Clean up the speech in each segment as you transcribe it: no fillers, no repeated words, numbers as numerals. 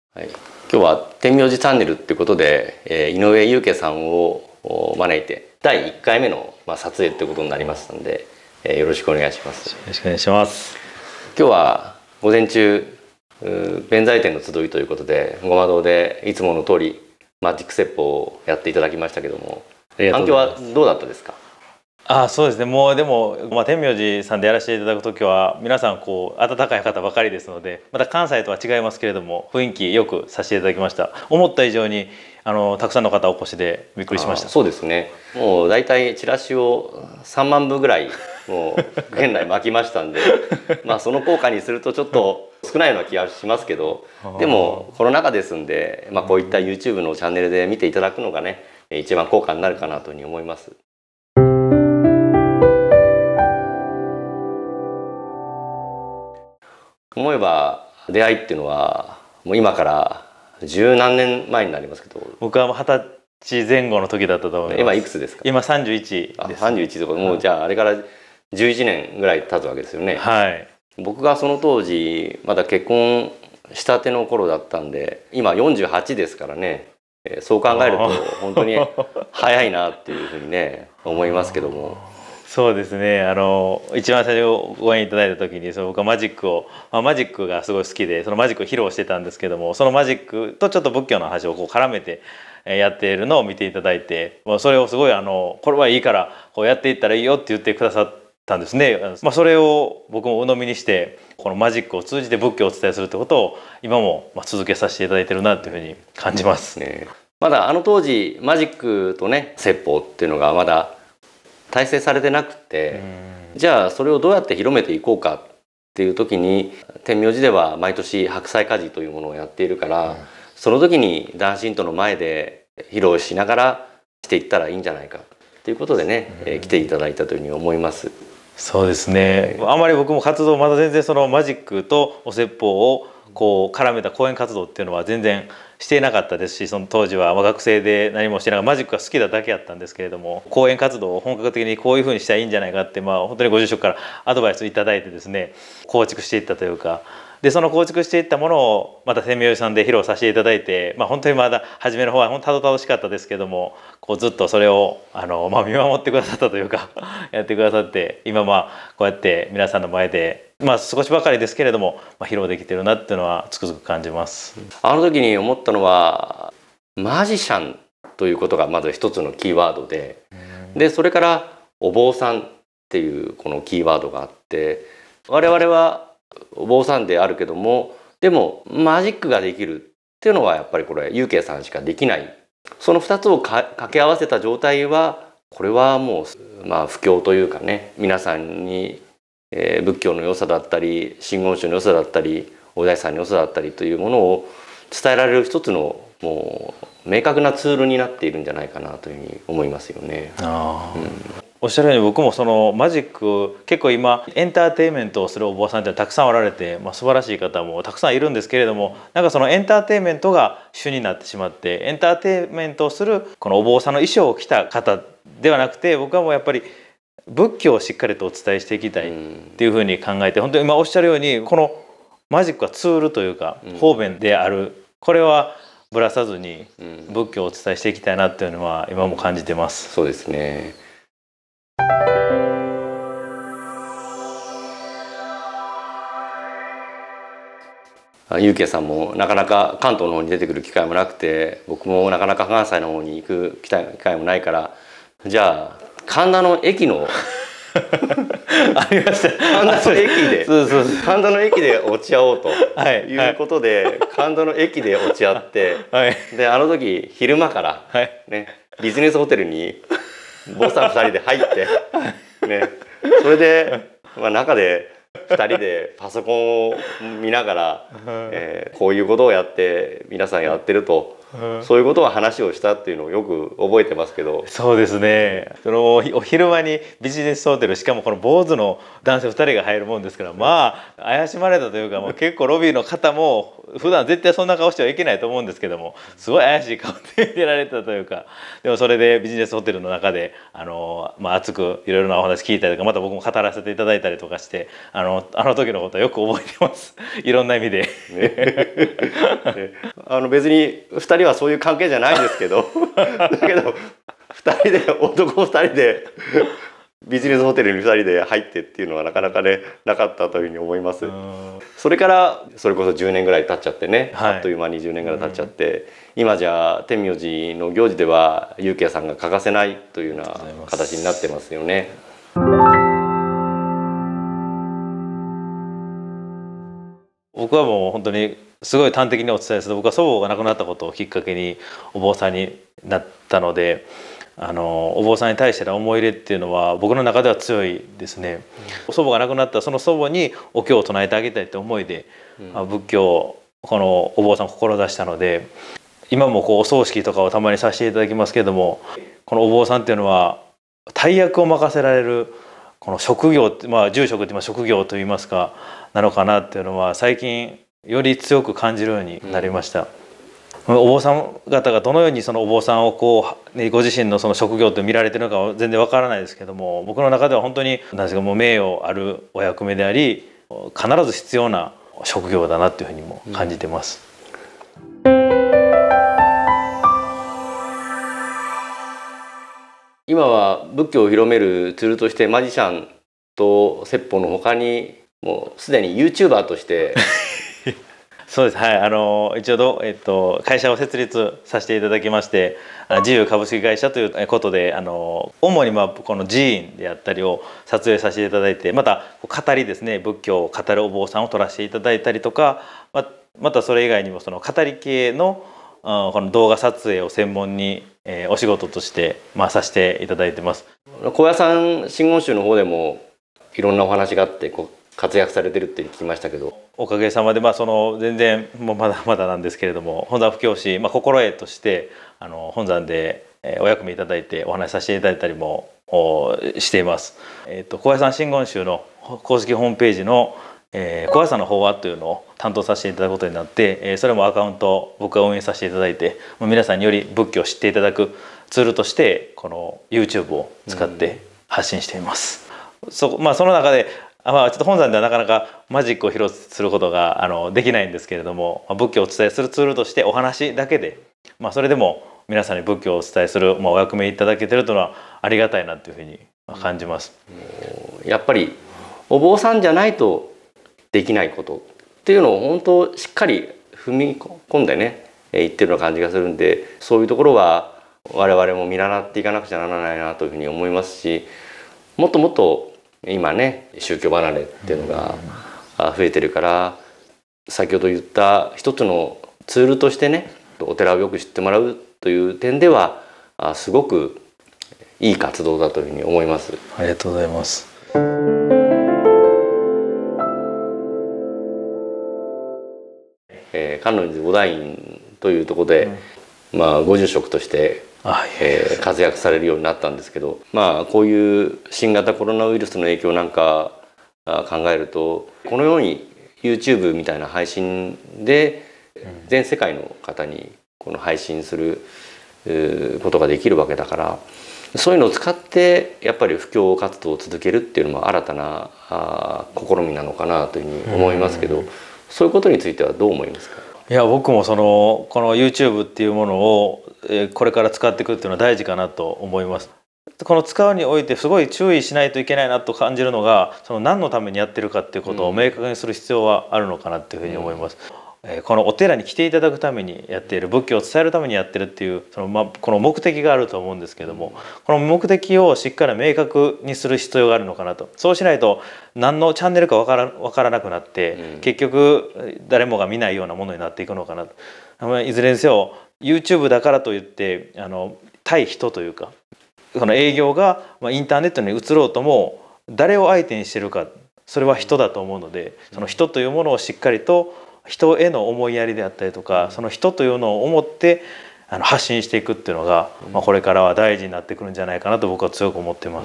はい、今日は天明寺チャンネルっていうことで、井上祐家さんを招いて第1回目の、撮影ってことになりましたので、よろしくお願いします。 よろしくお願いします。 今日は午前中弁財天の集いということでごま堂でいつもの通りマジック説法をやっていただきましたけども、反響はどうだったですか？ そうですね。もうでも、天明寺さんでやらせていただく時は皆さん温かい方ばかりですので、また関西とは違いますけれども雰囲気よくさせていただきました。思った以上にたくさんの方お越しでびっくりしました。 そうですね。もうだいたいチラシを3万部ぐらいもう県内巻きましたんでその効果にするとちょっと少ないような気がしますけど、でもコロナ禍ですんで、こういった YouTube のチャンネルで見ていただくのがね一番効果になるかなというふうに思います。思えば出会いっていうのはもう今から十何年前になりますけど、 僕は20歳前後の時だったと思います。 今いくつですか？ 今31です。 31とか、もうじゃああれから11年ぐらい経つわけですよね。 はい。 僕がその当時まだ結婚したての頃だったんで、今48ですからね、そう考えると本当に早いなっていうふうにね思いますけども。 そうですね。一番最初ご縁いただいた時に僕はマジックがすごい好きで、そのマジックを披露してたんですけども、そのマジックとちょっと仏教の話を絡めてやっているのを見ていただいて、それをすごいこれはいいからやっていったらいいよって言ってくださったんですね。それを僕も鵜呑みにして、このマジックを通じて仏教をお伝えするってことを今も続けさせていただいてるなというふうに感じますね。 まだ当時マジックとね説法っていうのがまだ体制されてなくて、じゃあそれをどうやって広めていこうかっていう時に、天明寺では毎年白菜家事というものをやっているから、その時に男信徒の前で披露しながらしていったらいいんじゃないかということでね、来ていただいたというふうに思います。 そうですね。あまり僕も活動まだ全然そのマジックとお説法を絡めた講演活動っていうのは全然していなかったですし、その当時は学生で何もしてながらマジックが好きなだけやったんですけれども、講演活動を本格的にこういうふうにしたらいいんじゃないかって本当にご住職からアドバイスいただいてですね、構築していったというか、でその構築していったものをまた天明寺さんで披露させていただいて、本当にまだ初めの方は本当たどたどしかったですけども、ずっとそれを見守ってくださったというかやってくださって、今こうやって皆さんの前で少しばかりですけれども披露できてるなっていうのはつくづく感じます。 あの時に思ったのはマジシャンということがまず一つのキーワードで、それからお坊さんっていうこのキーワードがあって、我々はお坊さんであるけども、でもマジックができるっていうのはやっぱりこれ祐家さんしかできない。その2つを掛け合わせた状態は、これはもう布教というかね、皆さんに仏教の良さだったり真言宗の良さだったりお大師さんの良さだったりというものを伝えられる一つのもう明確なツールになっているんじゃないかなというふうに思いますよね。 おっしゃるように僕もそのマジック、結構今エンターテインメントをするお坊さんってたくさんおられて、素晴らしい方もたくさんいるんですけれども、そのエンターテインメントが主になってしまって、エンターテインメントをするこのお坊さんの衣装を着た方ではなくて、僕はもうやっぱり仏教をしっかりとお伝えしていきたいっていうふうに考えて、本当に今おっしゃるようにこのマジックはツールというか方便である、これはぶらさずに仏教をお伝えしていきたいなっていうのは今も感じてます。 そうですね。祐家さんもなかなか関東の方に出てくる機会もなくて、僕もなかなか関西の方に行く機会もないから、じゃあ神田の駅のありました。 神田の駅で落ち合おうということで、神田の駅で落ち合って、であの時昼間からね、ビジネスホテルに坊さん2人で入ってね、それで中で2人でパソコンを見ながら、こういうことをやって皆さんやってると、そういうことを話をしたっていうのをよく覚えてますけど。 そうですね。そのお昼間にビジネスホテル、しかもこの坊主の男性2人が入るもんですから、怪しまれたというか、結構ロビーの方も普段絶対そんな顔してはいけないと思うんですけども、すごい怪しい顔で見てられたというか、でもそれでビジネスホテルの中で熱くいろいろなお話聞いたりとか、また僕も語らせていただいたりとかして、あの時のことはよく覚えてますいろんな意味で。 別に2人はそういう関係じゃないんですけどだけど男2人でビジネスホテルに2人で入ってっていうのはなかなかねなかったというふうに思います。それからそれこそ10年ぐらい経っちゃってね、はい、あっという間に10年ぐらい経っちゃって、今じゃ天明寺の行事では祐慶さんが欠かせないというような形になってますよね。 僕はもう本当にすごい端的にお伝えすると、僕は祖母が亡くなったことをきっかけにお坊さんになったので、お坊さんに対しての思い入れっていうのは僕の中では強いですね。祖母が亡くなったその祖母にお経を唱えてあげたいって思いで、仏教をこのお坊さんを志したので、今もこうお葬式とかをたまにさせていただきますけれども、このお坊さんっていうのは大役を任せられるこの職業、住職って職業といいますかなのかなっていうのは最近より強く感じるようになりました。お坊さん方がどのようにそのお坊さんをこう、ご自身のその職業と見られてるのかは全然わからないですけども、僕の中では本当に何ですか、もう名誉あるお役目であり必ず必要な職業だなっていうふうにも感じてます。 今は仏教を広めるツールとしてマジシャンと説法の他にもうすでに YouTuber としてそうです、はい、一応会社を設立させていただきまして、自由株式会社ということで主にこの寺院であったりを撮影させていただいて、また語りですね、仏教を語るお坊さんを撮らせていただいたりとか、またそれ以外にもその語り系のこの動画撮影を専門にお仕事としてさせていただいてます。 高野山真言宗の方でもいろんなお話があって活躍されてるって聞きましたけど、 おかげさまで全然もうまだまだなんですけれども、本山布教師、心得として本山でお役目いただいてお話しさせていただいたりもしています。高野山真言宗の公式ホームページの高野山の法話というのを担当させていただくことになって、それもアカウントを僕が運営させていただいて、皆さんにより仏教を知っていただくツールとしてこの YouTube を使って発信しています。その中でちょっと本山ではなかなかマジックを披露することができないんですけれども、仏教をお伝えするツールとしてお話だけで、それでも皆さんに仏教をお伝えするお役目いただけてるというのはありがたいなというふうに感じます。 やっぱりお坊さんじゃないとできないことっていうのを本当しっかり踏み込んでね言ってるような感じがするんで、そういうところは我々も見習っていかなくちゃならないなというふうに思いますし、もっともっと今ね宗教離れっていうのが増えてるから、先ほど言った一つのツールとしてねお寺をよく知ってもらうという点ではすごくいい活動だというふうに思います。 ありがとうございます。 観音寺五大院というところで、ご住職として活躍されるようになったんですけど、こういう新型コロナウイルスの影響なんか考えると、このように YouTube みたいな配信で全世界の方にこの配信することができるわけだから、そういうのを使ってやっぱり布教活動を続けるっていうのも新たな試みなのかなというふうに思いますけど、そういうことについてはどう思いますか？ いや、僕もこの YouTube っていうものをこれから使っていくっていうのは大事かなと思います。この使うにおいてすごい注意しないといけないなと感じるのが、何のためにやってるかっていうことを明確にする必要はあるのかなっていうふうに思います。このお寺に来ていただくためにやっている、仏教を伝えるためにやってるっていうこの目的があると思うんですけども、この目的をしっかり明確にする必要があるのかなと。そうしないと何のチャンネルか分からなくなって、結局誰もが見ないようなものになっていくのかなと。いずれにせよ YouTube だからといって対人というか、この営業がインターネットに移ろうとも誰を相手にしてるか、それは人だと思うので、その人というものをしっかりと人への思いやりであったりとか、その人というのを思って発信していくっていうのが、これからは大事になってくるんじゃないかなと僕は強く思っています。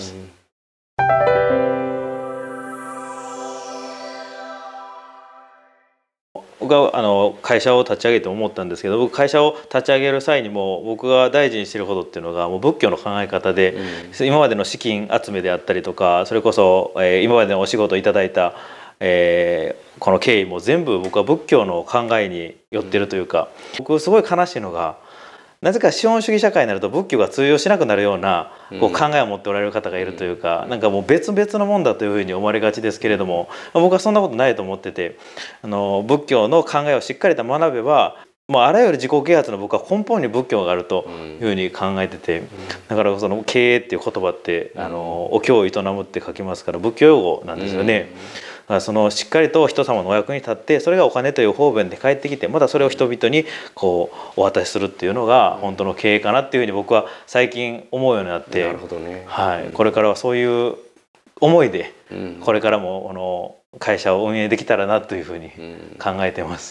僕が会社を立ち上げて思ったんですけど、僕会社を立ち上げる際にも僕が大事にしてることっていうのがもう仏教の考え方で、今までの資金集めであったりとか、それこそ今までのお仕事をいただいたこの経緯も全部僕は仏教の考えによってるというか、僕すごい悲しいのが、なぜか資本主義社会になると仏教が通用しなくなるようなこう考えを持っておられる方がいるというか、なんかもう別々のもんだというふうに思われがちですけれども、僕はそんなことないと思ってて、仏教の考えをしっかりと学べば、もうあらゆる自己啓発の僕は根本に仏教があるというふうに考えてて、だからその経営っていう言葉ってお経を営むって書きますから仏教用語なんですよね。だからそのしっかりと人様のお役に立って、それがお金という方便で返ってきて、またそれを人々にこうお渡しするっていうのが本当の経営かなっていうふうに僕は最近思うようになって、 なるほどね。 はい、これからはそういう思いでこれからもこの会社を運営できたらなというふうに考えてます。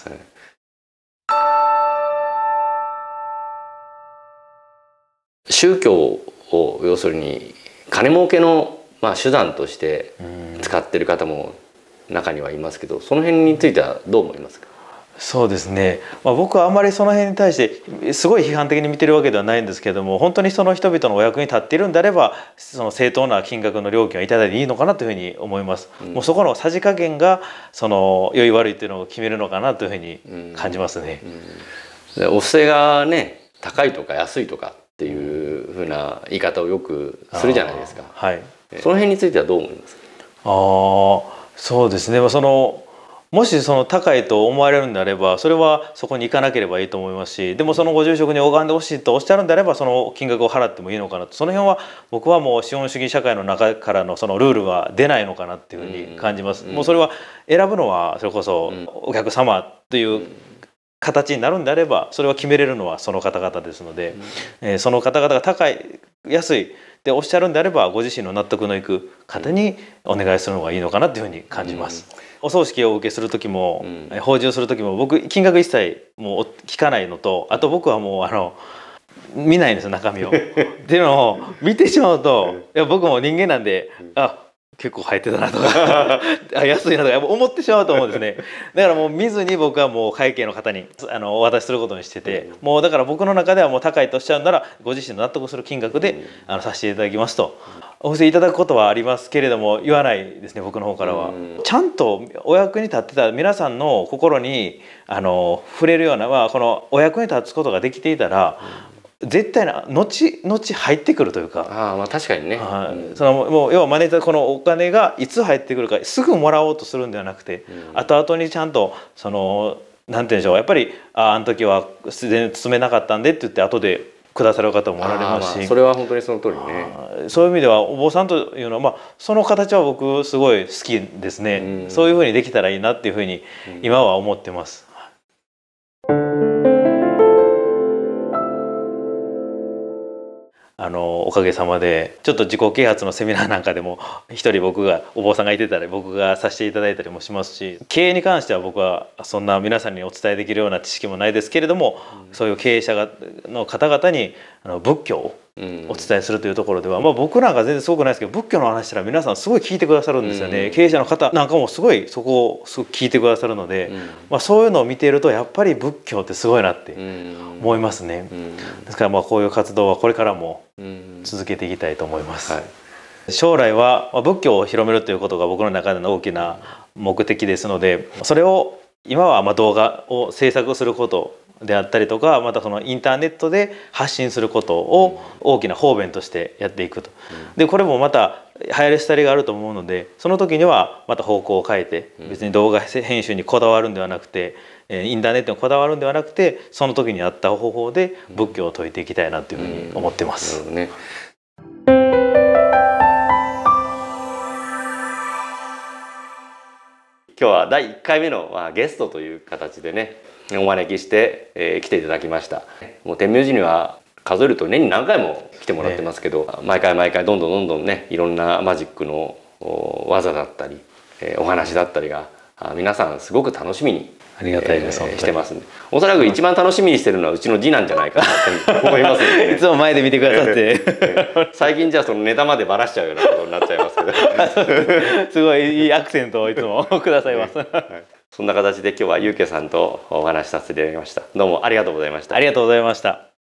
宗教を要するに金儲けの手段として使ってる方も中にはいますけど、その辺についてはどう思いますか？ そうですね、僕はあんまりその辺に対してすごい批判的に見てるわけではないんですけれども、本当にその人々のお役に立っているんであれば、その正当な金額の料金をいただいていいのかなというふうに思います。もうそこのさじ加減がその良い悪いというのを決めるのかなというふうに感じますね。 お布施がね、高いとか安いとかっていうふうな言い方をよくするじゃないですか。 はい、 その辺についてはどう思いますか？ そうですね、もしその高いと思われるんであれば、それはそこに行かなければいいと思いますし、でもそのご住職に拝んでほしいとおっしゃるんであれば、その金額を払ってもいいのかなと、その辺は僕はもう資本主義社会の中からのそのルールが出ないのかなっていうふうに感じます。もうそれは選ぶのはそれこそお客様という形になるんであれば、それは決めれるのはその方々ですので、その方々が高い安いでおっしゃるんであれば、ご自身の納得のいく方にお願いするのがいいのかなというふうに感じます。お葬式をお受けする時も、法事をする時も僕金額一切もう聞かないのと、あと僕はもう見ないんですよ、中身を。っていうのを見てしまうと、いや僕も人間なんで、結構入ってたなとか安いなとか思ってしまうと思うんですね。だからもう見ずに僕はもう会計の方にお渡しすることにしてて、もうだから僕の中ではもう高いとおっしゃるならご自身の納得する金額でさせていただきますと、お布施いただくことはありますけれども言わないですね、僕の方からは。ちゃんとお役に立ってた皆さんの心に触れるようなこのお役に立つことができていたら、絶対な後々入ってくるというか、 確かにね、 もう要はマネージャー、このお金がいつ入ってくるかすぐもらおうとするんではなくて、後々にちゃんとなんて言うんでしょう、やっぱりあの時は全然進めなかったんでって言って後でくださる方もおられますし、 それは本当にその通りね。 そういう意味ではお坊さんというのは、その形は僕すごい好きですね。そういうふうにできたらいいなっていうふうに今は思ってます。おかげさまでちょっと自己啓発のセミナーなんかでも一人僕がお坊さんがいてたり僕がさせていただいたりもしますし、経営に関しては僕はそんな皆さんにお伝えできるような知識もないですけれども、そういう経営者の方々に仏教をお伝えするというところでは、僕なんか全然すごくないですけど、仏教の話したら皆さんすごい聞いてくださるんですよね。経営者の方なんかもすごいそこをすごく聞いてくださるので、そういうのを見ているとやっぱり仏教ってすごいなって思いますね。ですからこういう活動はこれからも続けていきたいと思います。将来は仏教を広めるということが僕の中での大きな目的ですので、それを今は動画を制作することであったりとか、またそのインターネットで発信することを大きな方便としてやっていくと。でこれもまた流行り廃りがあると思うので、その時にはまた方向を変えて、別に動画編集にこだわるんではなくて、インターネットにこだわるんではなくて、その時に合った方法で仏教を説いていきたいなというふうに思ってます。 今日は第1回目のゲストという形でねお招きして、来ていただきました。もう天明寺には数えると年に何回も来てもらってますけど、毎回毎回どんどんねいろんなマジックの技だったり、お話だったりが皆さんすごく楽しみにありがたいです、 してますんで、おそらく一番楽しみにしてるのはうちの次男じゃないかなと思いますので、ね、 いつも前で見てくださって最近じゃあそのネタまでばらしちゃうようなことになっちゃいますけどすごいいいアクセントをいつもくださいます。 そんな形で今日はゆうけいさんとお話しさせていただきました。どうもありがとうございました。 ありがとうございました。